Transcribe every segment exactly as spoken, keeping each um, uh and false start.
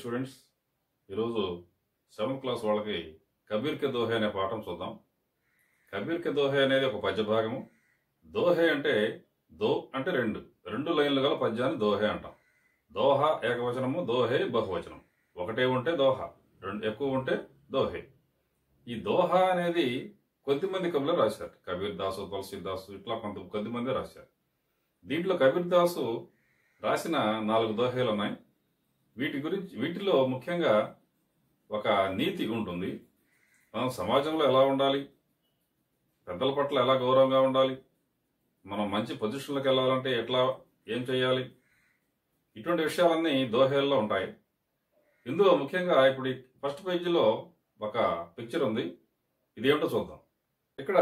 Students, ఈరోజు seventh class వాళ్ళకి కబీర్ కే దోహే అనే పాఠం చూద్దాం. కబీర్ కే దోహే అనేది ఒక పద్య భాగము. దోహే అంటే దో అంటే రెండు రెండు లైన్లు గల పద్యాన్ని దోహే అంటాం. దోహ ఏకవచనము, దోహే బహువచనం. ఒకటే ఉంటే దోహ, రెండు ఎక్కువ ఉంటే దోహే. ఈ దోహ అనేది కొద్దిమంది కవులు రాశారు. కబీర్ దాసు, తులసీదాసు ఇట్లా కొంత కొద్దిమంది రాశారు. దీంట్లో కబీర్ దాసు రాసిన నాలుగు దోహేలు ఉన్నాయి. వీటి గురించి వీటిలో ముఖ్యంగా ఒక నీతి ఉంటుంది. మనం సమాజంలో ఎలా ఉండాలి, పెద్దల పట్ల ఎలా గౌరవంగా ఉండాలి, మనం మంచి పొజిషన్లకు వెళ్ళాలంటే ఎట్లా ఏం చేయాలి, ఇటువంటి విషయాలన్నీ దోహేల్లో ఉంటాయి. ఇందులో ముఖ్యంగా ఇప్పుడు ఫస్ట్ పేజీలో ఒక పిక్చర్ ఉంది. ఇది ఏమిటో చూద్దాం. ఇక్కడ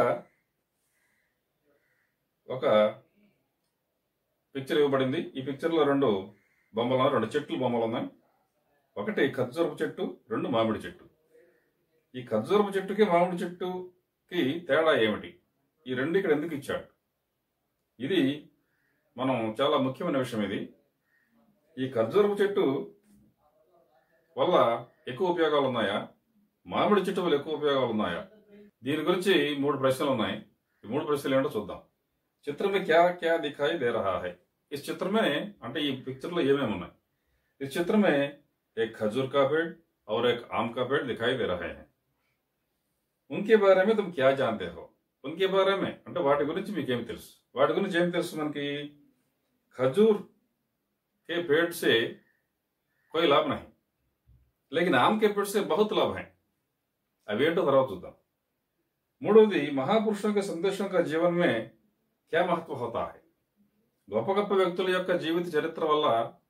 ఒక పిక్చర్ ఇవ్వబడింది. ఈ పిక్చర్లో రెండు బొమ్మలు ఉన్నాయి, రెండు చెట్లు బొమ్మలు ఉన్నాయి. ఒకటి ఖర్జూరపు చెట్టు, రెండు మామిడి చెట్టు. ఈ ఖర్జూరపు చెట్టుకి మామిడి చెట్టుకి తేడా ఏమిటి, ఈ రెండు ఇక్కడ ఎందుకు ఇచ్చాడు, ఇది మనం చాలా ముఖ్యమైన విషయం. ఇది ఈ ఖర్జూరపు చెట్టు వల్ల ఎక్కువ ఉపయోగాలు ఉన్నాయా, మామిడి చెట్టు వల్ల ఎక్కువ ఉపయోగాలు ఉన్నాయా, దీని గురించి మూడు ప్రశ్నలు ఉన్నాయి. ఈ మూడు ప్రశ్నలు ఏంటో చూద్దాం. చిత్రం में क्या क्या दिखाई दे रहा है. इस चित्र में అంటే ఈ పిక్చర్ లో ఏమేమి ఉన్నాయి. इस चित्र में एक खजूर का पेड़ और एक आम का पेड़ दिखाई दे रहे हैं. उनके बारे में तुम क्या जानते हो. उनके बारे में అంటే వాటి గురించి మీకేమి తెలుసు. వాటి గురించి ఏం తెలుసు మనకి. खजूर के पेड़ से कोई लाभ नहीं, लेकिन आम के पेड़ से बहुत लाभ है. అవేంటో తర్వాత చూద్దాం. మూడవది, మహాపురుషుల के संदेशों का जीवन में क्या महत्व होता है. గొప్ప గొప్ప వ్యక్తుల యొక్క జీవిత చరిత్ర వల్ల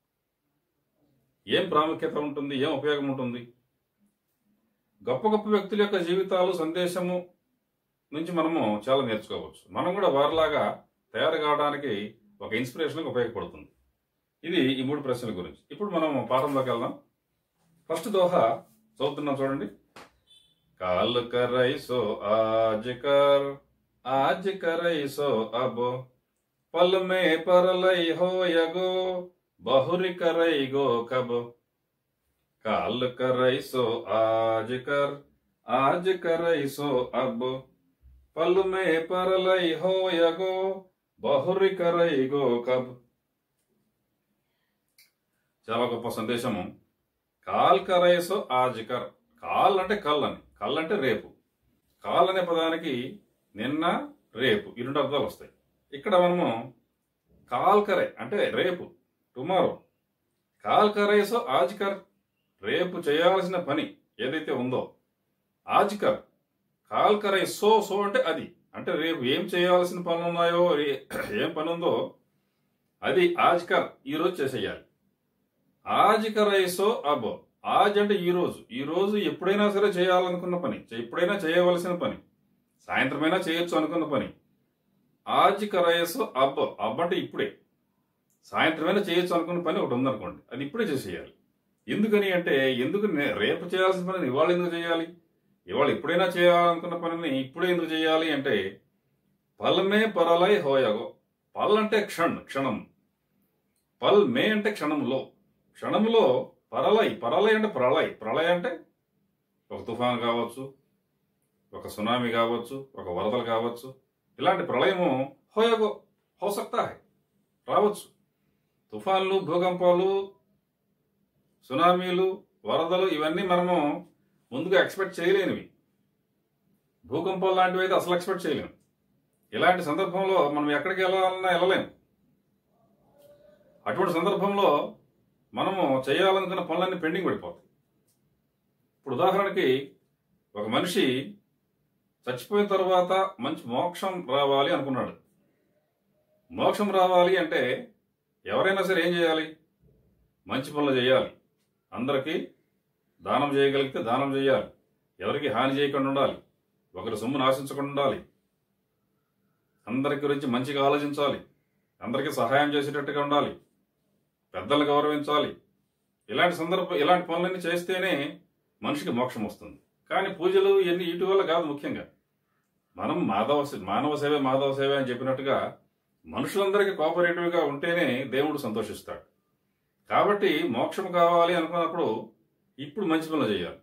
ఏం ప్రాముఖ్యత ఉంటుంది, ఏం ఉపయోగం ఉంటుంది. గొప్ప గొప్ప వ్యక్తుల యొక్క జీవితాలు, సందేశము నుంచి మనము చాలా నేర్చుకోవచ్చు. మనం కూడా వారిలాగా తయారు కావడానికి ఒక ఇన్స్పిరేషన్గా ఉపయోగపడుతుంది. ఇది ఈ మూడు ప్రశ్నల గురించి. ఇప్పుడు మనం పాఠంలోకి వెళ్దాం. ఫస్ట్ దోహ చదువుతున్నాం చూడండి. కాల్ కరై సో ఆజ్ కర్, आज करई सो अब, पल में परलई हो यगो, बहुरी करई गो कब. काल करई सो आज कर, आज करई सो अब, पल में परलई हो यगो, बहुरी करई गो कब. చాలా గొప్ప సందేశము. కాల్ కరై సో ఆజ్ కర్. కాల్ అంటే కల్ అని, కల్ అంటే రేపు. కాల్ అనే పదానికి నిన్న, రేపు ఈ రెండు అర్థాలు వస్తాయి. ఇక్కడ మనము కాల్ కరే అంటే రేపు, టుమారో. కాల్ కరే సో ఆజ్ కర్, రేపు చేయాల్సిన పని ఏదైతే ఉందో ఆజ్ కర్. కాల్ కరే సో, సో అంటే అది, అంటే రేపు ఏం చేయాల్సిన పనులు ఉన్నాయో, ఏం పని ఉందో అది ఆజ్ కర్, ఈరోజు చేసేయాలి. ఆజ్ కరై సో అబ్, ఆజ్ అంటే ఈరోజు. ఈరోజు ఎప్పుడైనా సరే చేయాలనుకున్న పని, ఎప్పుడైనా చేయవలసిన పని, సాయంత్రమైనా చేయొచ్చు అనుకున్న పని. ఆజ్ కరయసు అబ్బ, అబ్బ అంటే ఇప్పుడే. సాయంత్రమైనా చేయొచ్చు అనుకున్న పని ఒకటి ఉందనుకోండి, అది ఇప్పుడే చేసేయాలి. ఎందుకని అంటే, ఎందుకు రేపు చేయాల్సిన పనిని ఇవాళ ఎందుకు చేయాలి, ఇవాళ ఎప్పుడైనా చేయాలనుకున్న పనిని ఇప్పుడే ఎందుకు చేయాలి అంటే, పల్ మే పరలై హోయగో. పల్ అంటే క్షణ్, క్షణం. పల్ మే అంటే క్షణంలో, క్షణంలో. పరలై, పరలై అంటే ప్రళయ్. ప్రళయ్ అంటే ఒక తుఫాను కావచ్చు, ఒక సునామీ కావచ్చు, ఒక వరదలు కావచ్చు. ఇలాంటి ప్రళయము హోయగో, హో సక్తా హై, రావచ్చు. తుఫాన్లు, భూకంపాలు, సునామీలు, వరదలు ఇవన్నీ మనము ముందుగా ఎక్స్పెక్ట్ చేయలేనివి. భూకంపాలు లాంటివి అయితే అసలు ఎక్స్పెక్ట్ చేయలేము. ఇలాంటి సందర్భంలో మనం ఎక్కడికి వెళ్ళాలన్నా వెళ్ళలేము. అటువంటి సందర్భంలో మనము చేయాలనుకున్న పనులన్నీ పెండింగ్ పడిపోతాయి. ఇప్పుడు ఉదాహరణకి ఒక మనిషి చచ్చిపోయిన తర్వాత మంచి మోక్షం రావాలి అనుకున్నాడు. మోక్షం రావాలి అంటే ఎవరైనా సరే ఏం చేయాలి, మంచి పనులు చేయాలి. అందరికీ దానం చేయగలిగితే దానం చేయాలి. ఎవరికి హాని చేయకుండా ఉండాలి. ఒకరి సొమ్మును ఆశించకుండా ఉండాలి. అందరి గురించి మంచిగా ఆలోచించాలి. అందరికీ సహాయం చేసేటట్టుగా ఉండాలి. పెద్దలను గౌరవించాలి. ఇలాంటి సందర్భం ఇలాంటి పనులన్నీ చేస్తేనే మనిషికి మోక్షం వస్తుంది. కానీ పూజలు ఇవన్నీ వీటి వల్ల కాదు. ముఖ్యంగా మనం మాధవ మానవ సేవ మాధవ సేవ అని చెప్పినట్టుగా మనుషులందరికీ కోఆపరేటివ్గా ఉంటేనే దేవుడు సంతోషిస్తాడు. కాబట్టి మోక్షం కావాలి అనుకున్నప్పుడు ఇప్పుడు మంచి పనులు చేయాలి.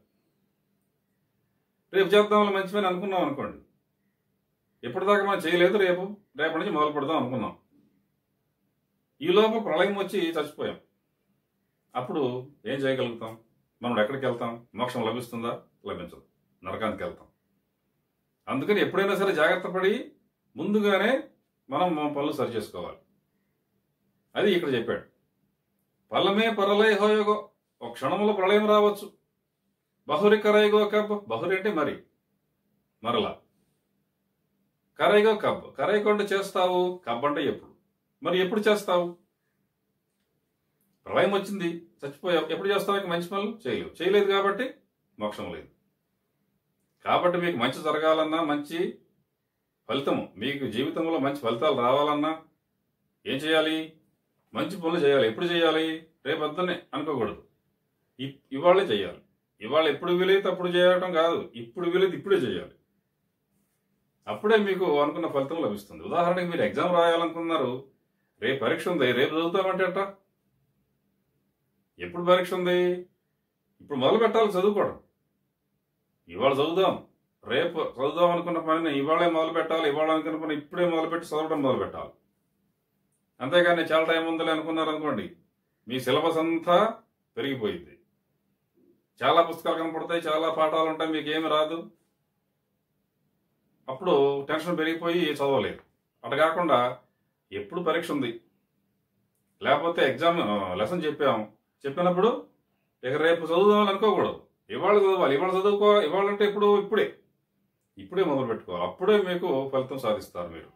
రేపు చేద్దామని మంచి పని అనుకున్నాం అనుకోండి, ఎప్పటిదాకా మనం చేయలేదు, రేపు రేపటి నుంచి మొదలు పెడదాం అనుకున్నాం. ఈ లోపల ప్రళయం వచ్చి చచ్చిపోయాం. అప్పుడు ఏం చేయగలుగుతాం? మనం ఎక్కడికి వెళ్తాం? మోక్షం లభిస్తుందా? లభించదు, నరకానికి వెళ్తాం. అందుకని ఎప్పుడైనా సరే జాగ్రత్త పడి ముందుగానే మనం మన పనులు సరి చేసుకోవాలి. అది ఇక్కడ చెప్పాడు. పలమే పరలై హోయోగో, ఒక క్షణంలో ప్రళయం రావచ్చు. బహురి కరైగో కబ్, బహురి అంటే మరి మరలా, కరైగో కబ్, కరైగో అంటే చేస్తావు, కబ్ అంటే ఎప్పుడు. మరి ఎప్పుడు చేస్తావు? ప్రళయం వచ్చింది, చచ్చిపోయావు, ఎప్పుడు చేస్తావు? మంచి పనులు చేయలేవు, చేయలేదు కాబట్టి మోక్షం లేదు. కాబట్టి మీకు మంచి జరగాలన్నా, మంచి ఫలితము, మీకు జీవితంలో మంచి ఫలితాలు రావాలన్నా ఏం చేయాలి? మంచి పనులు చేయాలి. ఎప్పుడు చేయాలి? రేపొద్దునే అనుకోకూడదు, ఇవాళే చేయాలి. ఇవాళ ఎప్పుడు వీలైతే అప్పుడు చేయటం కాదు, ఇప్పుడు వీలైతే ఇప్పుడే చేయాలి. అప్పుడే మీకు అనుకున్న ఫలితం లభిస్తుంది. ఉదాహరణకి మీరు ఎగ్జామ్ రాయాలనుకున్నారు, రేపు పరీక్ష ఉంది, రేపు చదువుతామంటే అట్ట. ఎప్పుడు పరీక్ష ఉంది? ఇప్పుడు మొదలు పెట్టాలి చదువుకోవడం. ఇవాళ చదువుదాం, రేపు చదువుదాం అనుకున్న పనిని ఇవాళే మొదలు పెట్టాలి, ఇవాళ అనుకున్న పని ఇప్పుడే మొదలుపెట్టి చదవడం మొదలు పెట్టాలి. అంతేగాని చాలా టైం ఉందని అనుకున్నారు అనుకోండి, మీ సిలబస్ అంతా పెరిగిపోయింది. చాలా పుస్తకాలు కనపడతాయి, చాలా పాఠాలు ఉంటాయి, మీకు ఏమి రాదు. అప్పుడు టెన్షన్ పెరిగిపోయి చదవలేదు. అటు కాకుండా ఎప్పుడు పరీక్ష ఉంది, లేకపోతే ఎగ్జామ్ లెసన్ చెప్పాము, చెప్పినప్పుడు ఇక రేపు చదువుదామని అనుకోకూడదు, ఇవాళ చదవాలి. ఇవాళ చదువుకో, ఇవాళంటే ఇప్పుడు ఇప్పుడే ఇప్పుడే మొదలు పెట్టుకోవాలి. అప్పుడే మీకు ఫలితం సాధిస్తారు మీరు.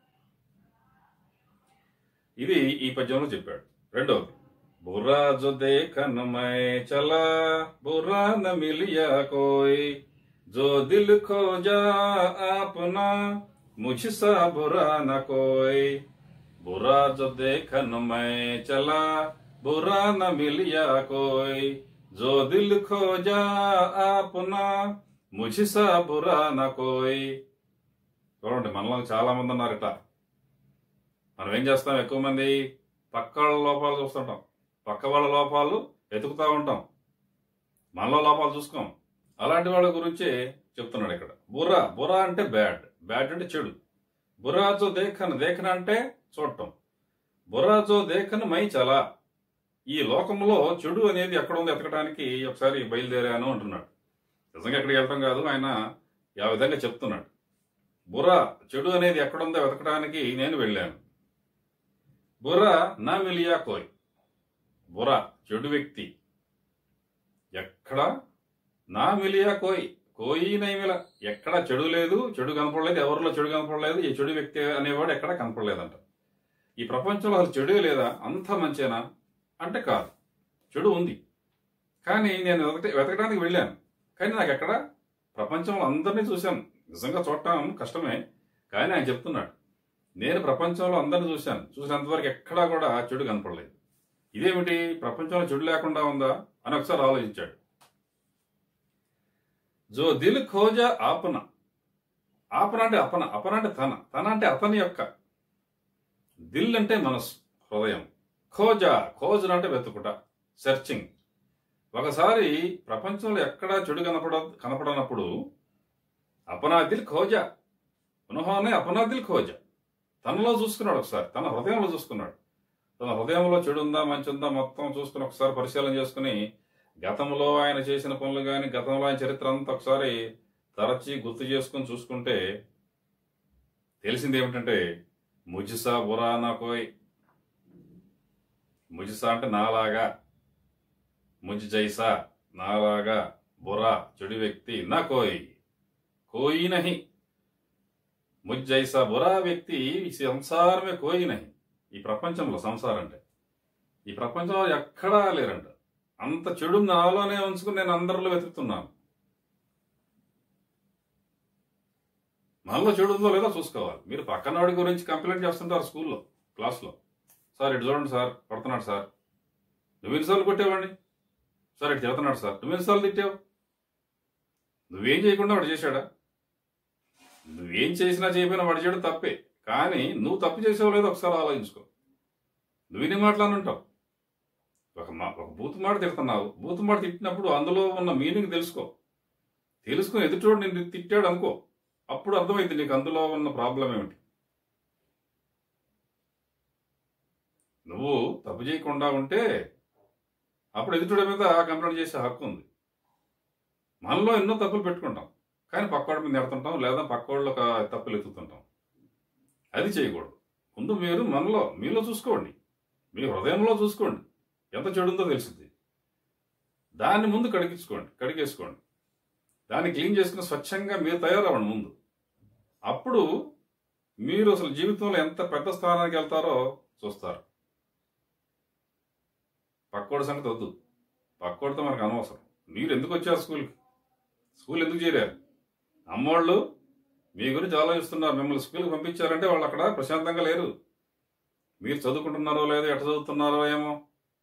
ఇది ఈ పద్యంలో చెప్పాడు. రెండవది, బుర్రా జో దేఖన్ మై చలా, బుర్రా న మిలియా కోయ్, జో దిల్ ఖోజా ఆప్నా, ముझसा बुरा न कोई. बुरा जो देखन मैं चला, बुरा न मिलिया कोई, जो दिल खोजा आपना, मुझसा बुरा न कोई. చూడండి, మనలో చాలా మంది ఉన్నారు ఇట్లా. మనం ఏం చేస్తాం? ఎక్కువ మంది పక్క వాళ్ళ లోపాలు చూస్తుంటాం, పక్క వాళ్ళ లోపాలు వెతుకుతూ ఉంటాం, మనలో లోపాలు చూసుకోం. అలాంటి వాళ్ళ గురించే చెప్తున్నాడు ఇక్కడ. బుర్రా, బుర్రా అంటే బ్యాడ్, బ్యాడ్ అంటే చెడు. బుర్రా జో దేఖన్, దేఖన అంటే చూడటం. బుర్రా జో దేఖన్ మై చలా, ఈ లోకంలో చెడు అనేది ఎక్కడ ఉంది ఎతకడానికి ఒకసారి బయలుదేరాను అంటున్నాడు. నిజంగా ఎక్కడికి వెళ్తాం కాదు, ఆయన ఆ విధంగా చెప్తున్నాడు. బుర్రా, చెడు అనేది ఎక్కడుందో వెతకడానికి నేను వెళ్ళాను. బుర్రా నా మిలియా కోయ్, బుర్రా చెడు వ్యక్తి ఎక్కడ, నా మిలియా కోయ్, కోయి నైమిల, ఎక్కడ చెడు లేదు, చెడు కనపడలేదు, ఎవరిలో చెడు కనపడలేదు, ఈ చెడు వ్యక్తి అనేవాడు ఎక్కడ కనపడలేదంట. ఈ ప్రపంచంలో అసలు చెడు లేదా, అంత మంచేనా అంటే కాదు, చెడు ఉంది. కానీ నేను వెతక వెతకడానికి వెళ్ళాను, కానీ నాకు ఎక్కడ, ప్రపంచంలో అందరినీ చూశాను. నిజంగా చూడటం కష్టమే, కానీ ఆయన చెప్తున్నాడు, నేను ప్రపంచంలో అందరినీ చూశాను, చూసినంతవరకు ఎక్కడా కూడా చెడు కనపడలేదు. ఇదేమిటి, ప్రపంచంలో చెడు లేకుండా ఉందా అని ఒకసారి ఆలోచించాడు. జో దిల్ ఖోజా ఆపన, ఆపన అంటే అపన, అపన అంటే తన, తన అంటే అతని యొక్క. దిల్ అంటే మనసు, హృదయం. ఖోజా, ఖోజన అంటే వెతుకుట, సెర్చింగ్. ఒకసారి ప్రపంచంలో ఎక్కడా చెడు కనపడ కనపడనప్పుడు అపనా దిల్ ఖోజా, ఉన్హోనే అపనా దిల్ ఖోజా, తనలో చూసుకున్నాడు. ఒకసారి తన హృదయంలో చూసుకున్నాడు. తన హృదయంలో చెడు ఉందా మంచి ఉందా మొత్తం చూసుకుని ఒకసారి పరిశీలన చేసుకుని, గతంలో ఆయన చేసిన పనులు కానీ, గతంలో ఆయన చరిత్ర అంతా ఒకసారి తరచి గుర్తు చేసుకుని చూసుకుంటే తెలిసింది ఏమిటంటే, ముझसा బురా నా కోయ్, ముझसा అంటే నాలాగా, ముझ జైసా నాలాగా, బురా చెడు వ్యక్తి, నా కోయ్ కోయి నహి, ముझ జైసా బురా వ్యక్తి ఈ సంసారమే కోయి నహి. ఈ ప్రపంచంలో సంసారం అంటే ఈ ప్రపంచంలో ఎక్కడా లేరంట. అంత చెడు నాలోనే ఉంచుకుని నేను అందరిలో వెతుకుతున్నాను. మనలో చెడు ఉందో లేదో చూసుకోవాలి. మీరు పక్కనవాడి గురించి కంప్లైంట్ చేస్తుంటారు స్కూల్లో, క్లాస్లో. సార్ ఇటు చూడండి సార్, కొడుతున్నాడు సార్, నువ్వు ఎన్నిసార్లు కొట్టేవాడిని సార్, ఇటు తిడుతున్నాడు సార్, నువ్వు ఎన్నిసార్లు తిట్టావు. నువ్వేం చేయకుండా వాడు చేశాడా? నువ్వేం చేసినా చేయకపోయినా వాడు చేయడం తప్పే, కానీ నువ్వు తప్పు చేసావు లేదో ఒకసారి ఆలోచించుకో. నువ్వు ఎన్ని మాటలని ఉంటావు. ఒక మా ఒక బూతు మాట తిడుతున్నావు, బూతు మాట తిట్టినప్పుడు అందులో ఉన్న మీనింగ్ తెలుసుకో, తెలుసుకుని ఎదుటోడు నిన్ను తిట్టాడు అనుకో, అప్పుడు అర్థమైంది నీకు అందులో ఉన్న ప్రాబ్లం ఏమిటి. నువ్వు తప్పు చేయకుండా ఉంటే అప్పుడు ఎదుటి మీద కంప్లైంట్ చేసే హక్కు ఉంది. మనలో ఎన్నో తప్పులు పెట్టుకుంటాం, కానీ పక్కోడి మీద నెడుతుంటాం, లేదా పక్కోళ్ళు తప్పులు ఎత్తుతుంటాం. అది చేయకూడదు. ముందు మీరు మనలో మీలో చూసుకోండి, మీ హృదయంలో చూసుకోండి, ఎంత చెడుందో తెలిసింది. దాన్ని ముందు కడిగించుకోండి, కడిగేసుకోండి, దాన్ని క్లీన్ చేసుకుని స్వచ్ఛంగా మీరు తయారవ్వండి ముందు. అప్పుడు మీరు అసలు జీవితంలో ఎంత పెద్ద స్థానానికి వెళ్తారో చూస్తారు. పక్కోడి సంగతి వద్దు, పక్కోడితో మనకు అనవసరం. మీరు ఎందుకు వచ్చారు స్కూల్కి, స్కూల్ ఎందుకు చేరారు? అమ్మోళ్ళు మీ గురించి ఆలోచిస్తున్నారు, మిమ్మల్ని స్కూల్కి పంపించారంటే వాళ్ళు అక్కడ ప్రశాంతంగా లేరు. మీరు చదువుకుంటున్నారో లేదో, ఎట్ట చదువుతున్నారో ఏమో,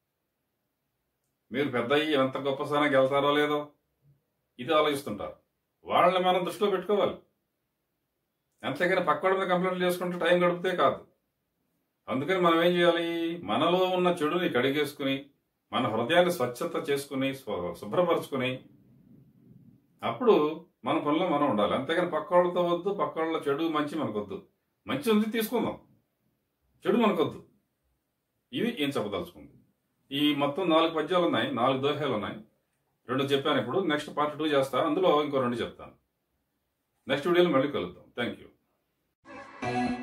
మీరు పెద్ద అయ్యి ఎంత గొప్ప స్థానానికి వెళ్తారో లేదో, ఇది ఆలోచిస్తుంటారు. వాళ్ళని మనం దృష్టిలో పెట్టుకోవాలి. అంతేగాని పక్కోడి మీద కంప్లైంట్ చేసుకుంటూ టైం గడిపితే కాదు. అందుకని మనం ఏం చేయాలి, మనలో ఉన్న చెడుని కడిగేసుకుని, మన హృదయాన్ని స్వచ్ఛత చేసుకుని, శుభ్రపరచుకుని, అప్పుడు మన పనిలో మనం ఉండాలి. అంతేగాని పక్కోళ్ళతో వద్దు, పక్కోళ్ళ చెడు మంచి మనకొద్దు. మంచి ఉంది తీసుకుందాం, చెడు మనకొద్దు. ఇది ఏం చెప్పదలుచుకుంది. ఈ మొత్తం నాలుగు పద్యాలు ఉన్నాయి, నాలుగు దోహాలు ఉన్నాయి. రెండు చెప్పాను, ఇప్పుడు నెక్స్ట్ పార్ట్ టూ చేస్తా, అందులో ఇంకో రెండు చెప్తాను. నెక్స్ట్ వీడియోలో మళ్ళీ కలుద్దాం. Thank you.